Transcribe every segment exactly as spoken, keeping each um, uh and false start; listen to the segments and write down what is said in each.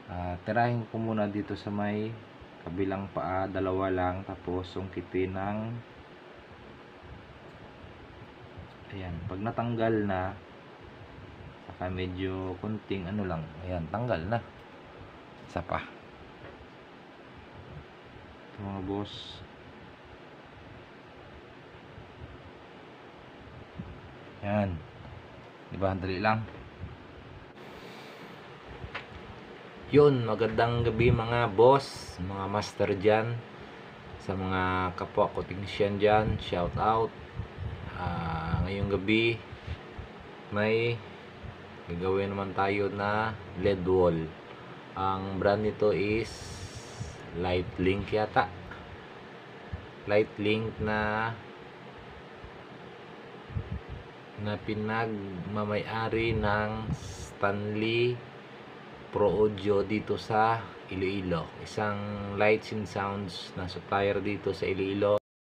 Uh, tirahin ko muna dito sa may kabilang paa, dalawa lang, tapos sungkitin ng ayan. Pag natanggal na, saka medyo kunting ano lang, ayan, tanggal na. Isa pa ito mga boss. Ayan, diba, dali lang. Yun, magandang gabi mga boss, mga master dyan, sa mga kapwa ko technician dyan, shout out. Uh, ngayong gabi may gagawin naman tayo na L E D wall. Ang brand nito is Lightlink yata, Lightlink na na pinagmamay-ari ng Stanley Pro Audio dito sa Iloilo. Isang lights and sounds na supplier dito sa Iloilo.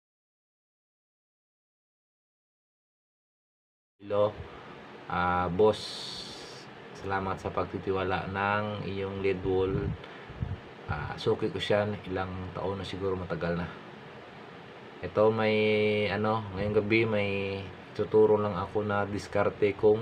Iloilo. Uh, boss, salamat sa pagtitiwala ng iyong L E D wall. Uh, suki ko siya ilang taon na, siguro matagal na. Ito may ano, ngayong gabi may tuturo lang ako na diskarte kung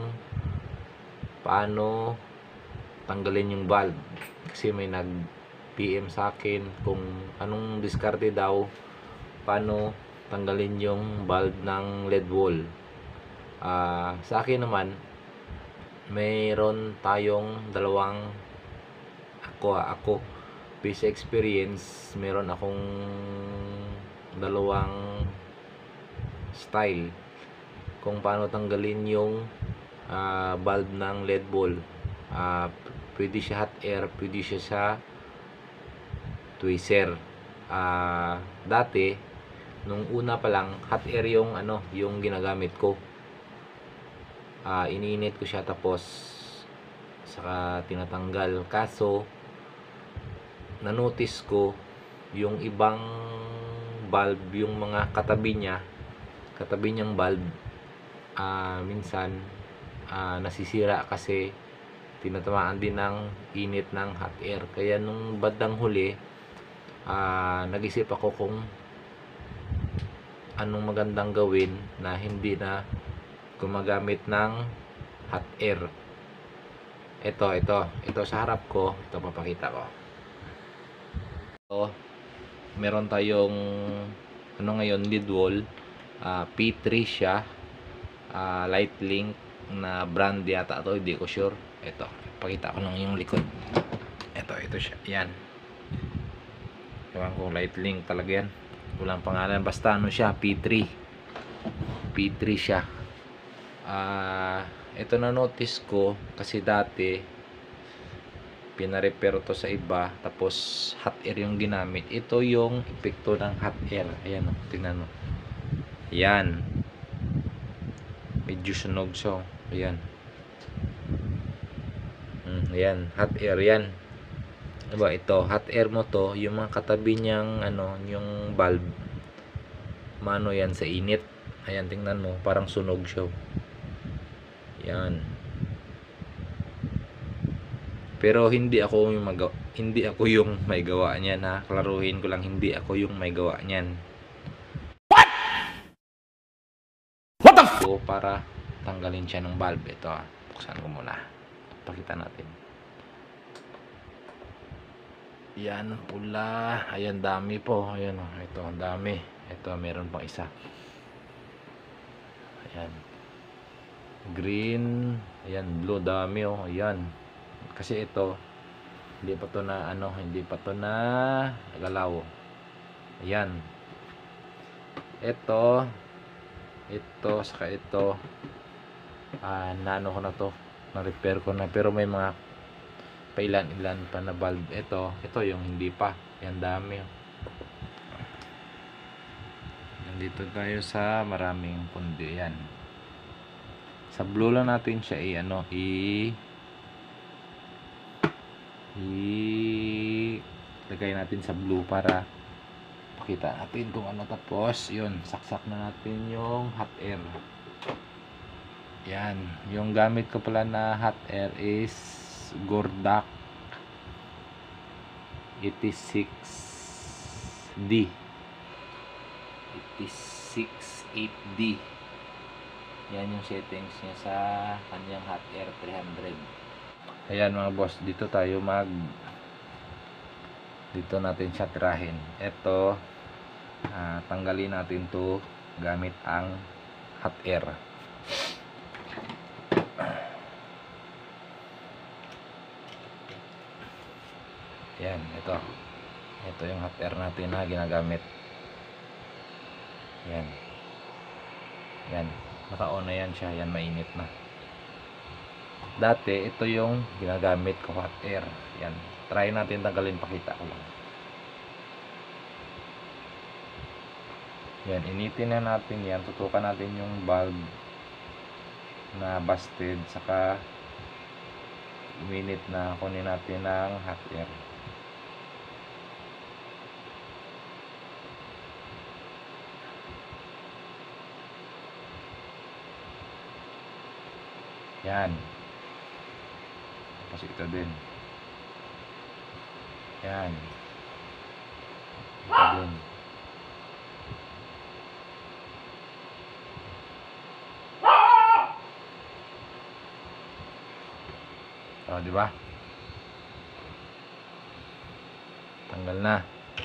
paano tanggalin yung bulb, kasi may nag P M sa akin kung anong diskarte daw paano tanggalin yung bulb ng L E D wall. Uh, sa akin naman, mayroon tayong dalawang ako ako base experience, meron akong dalawang style kung paano tanggalin yung uh, bulb ng L E D wall. Uh, pwede siya hot air, pwede siya sa tweezer. Uh, dati nung una pa lang, hot air yung ano, yung ginagamit ko. Uh, iniinit ko siya tapos saka tinatanggal. Kaso na-notice ko yung ibang bulb, yung mga katabi niya, katabi niyang bulb, uh, minsan uh, nasisira kasi tinatamaan din ng init ng hot air. Kaya nung bandang huli, uh, nag-isip ako kung anong magandang gawin na hindi na gumagamit ng hot air. Ito, ito, ito sa harap ko, ito papakita ko. Ito, meron tayong ano ngayon, L E D wall, uh, P three siya, uh, Lightlink na brand yata ito, hindi ko sure. Ito, pakita ko lang yung likod. Ito, ito siya. Yan. Ewan ko, Lightlink talaga yan. Walang pangalan. Basta ano siya, P three. P three siya. Ah, uh, ito na notice ko kasi dati pina-repair to sa iba, tapos hot air yung ginamit. Ito yung epekto ng hot air. Ayan, oh, tingnan mo. Yan. Medyo sunog siya. Ayan. Ayan, hot air yan. Diba, ito, hot air mo to, yung mga katabi niyang, ano, yung bulb, mano yan sa init. Ayan, tingnan mo, parang sunog siya. Yan. Pero hindi ako yung magawa, hindi ako yung may gawa niyan, ha. Klaruhin ko lang, hindi ako yung may gawa niyan. What? What the f***? So, para tanggalin siya ng bulb. Ito, ha. Buksan ko muna. Pakita natin. Yan, pula. Ayan, dami po. Ayan, oh. Ito, ang dami. Ito, meron pang isa. Ayan. Green. Ayan, blue. Dami, oh. Ayan. Kasi ito, hindi pa to na, ano, hindi pa to na galaw. Ayan. Ito. Ito, saka ito. Ah, nano ko na to. Na-repair ko na. Pero may mga pailan-ilan pa na bulb. Ito, ito yung hindi pa. Yan, dami. Nandito tayo sa maraming pundi. Yan. Sa blue lang natin siya i ano, i i lagay natin sa blue para pakita natin kung ano. Tapos, yun, saksak na natin yung hot air. Yan. Yung gamit ko pala na hot air is Gordak eighty-six D. eighty-six eight D. Yan yung settings niya sa kanyang hot air three hundred. Ayan mga boss, dito tayo mag dito natin siya tirahin. Ito, uh, tanggalin natin to gamit ang hot air. Yan, ito. Ito yung hot air natin na ginagamit. Yan. Yan. Naka-on na yan siya. Yan, mainit na. Dati, ito yung ginagamit ko hot air. Yan. Try natin tanggalin. Pakita ko lang. Yan. Initin na natin yan. Tutukan natin yung bulb na busted. Saka minute na kunin natin ng hot air. Yan. Tapos ito din. Yan. Ito din. Oh, di ba? Tanggal na.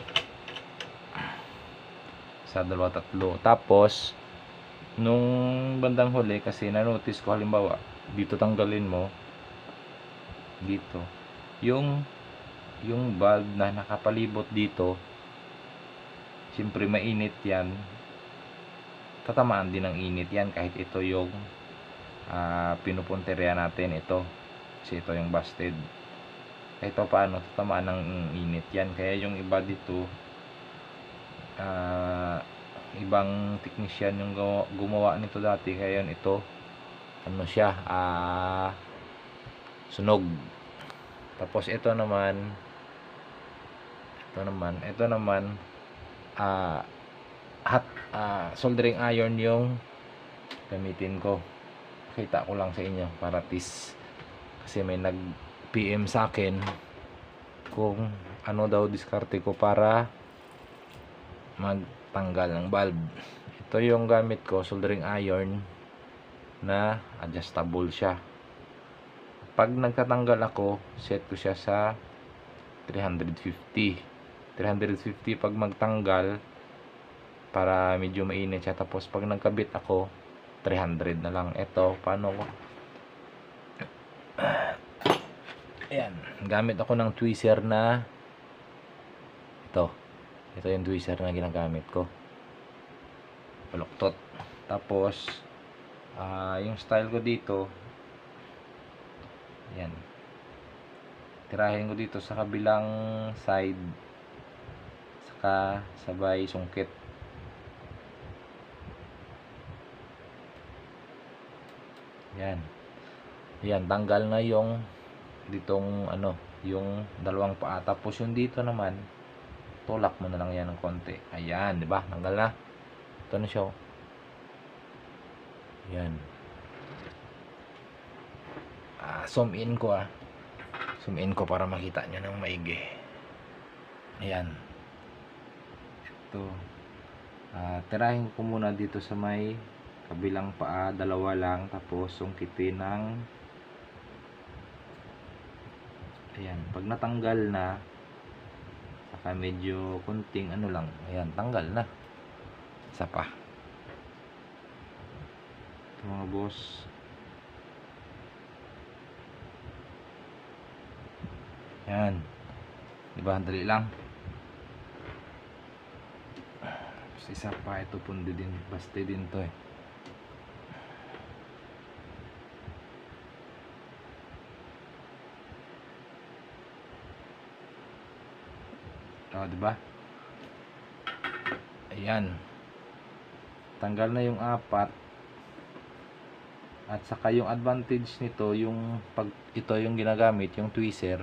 Sa dalawa tatlo. Tapos nung bandang huli kasi na-notice ko, halimbawa dito tanggalin mo dito yung yung bulb na nakapalibot dito, siyempre mainit yan, tatamaan din ng init yan kahit ito yung uh, pinupunteriya natin, ito kasi ito yung busted, kahit pa paano tatamaan ng init yan. Kaya yung iba dito uh, ibang technician yung gumawa nito dati, kaya yun ito ano siya, ah, sunog. Tapos ito naman ito naman ito naman ah, hot ah, soldering iron yung gamitin ko. Kita ko lang sa inyo para tis, kasi may nag P M sa akin kung ano daw diskarte ko para magtanggal ng bulb. Ito yung gamit ko, soldering iron na adjustable siya. Pag nagtatanggal ako, set ko siya sa three fifty. three fifty pag magtanggal para medyo mainit siya. Tapos pag nagkabit ako, three hundred na lang. Ito, paano ko? Ayan, gamit ako ng tweezer na ito. Ito yung tweezer na ginagamit ko. Baluktot. Tapos Uh, yung style ko dito, yan, tirahin ko dito sa kabilang side, saka sabay sungkit. Yan, yan, tanggal na yung ditong ano, yung dalawang paa. Tapos yung dito naman, tulak mo na lang yan ng konti. Ayan, di ba? Tanggal na. Ito na siya. Yan. Ah, zoom in ko ah. Zoom in ko para makita nyo ng maigi. Ayan. Ito. Ah, tirahin ko muna dito sa may kabilang paa, dalawa lang, tapos sungkitin ng ayan. Pag natanggal na, saka medyo kunting ano lang, ayan, tanggal na. Isa pa. Ito mga boss. Yan. Diba? Dali lang. Tapos isa pa. Ito pundi din. Baste din to eh. Ito, diba? Ayan. Tanggal na yung apat. At saka yung advantage nito, yung pag ito yung ginagamit, yung tweezer.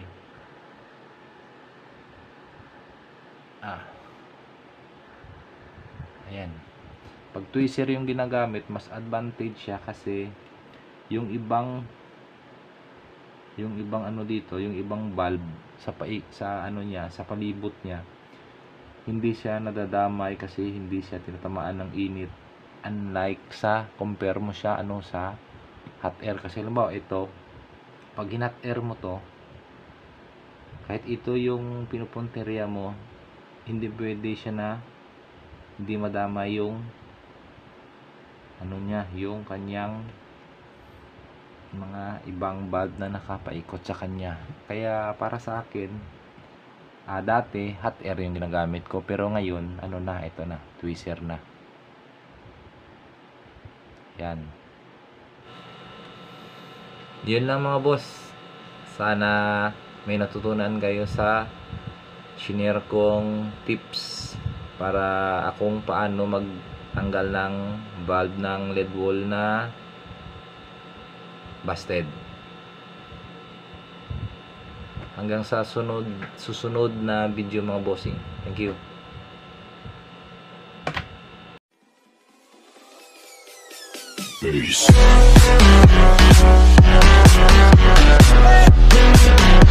Ah. Ayan. Pag tweezer yung ginagamit, mas advantage siya kasi yung ibang yung ibang ano dito, yung ibang bulb sa pai, sa ano niya, sa palibot niya. Hindi siya nadadamay kasi hindi siya tinatamaan ng init. Unlike sa compare mo siya ano sa hot air, kasi halimbawa ito, pag hot air mo to, kahit ito yung pinupunteriya mo, hindi pwede siya na hindi madama yung ano niya, yung kanyang mga ibang bulb na nakapaikot sa kanya. Kaya para sa akin, ah, dati hot air yung ginagamit ko, pero ngayon ano na, ito na, tweezer na. Yan. Yun lang mga boss. Sana may natutunan kayo sa shinare kong tips para akong paano magtanggal ng bulb ng L E D wall na busted. Hanggang sa sunod, susunod na video mga bossing. Thank you. Peace.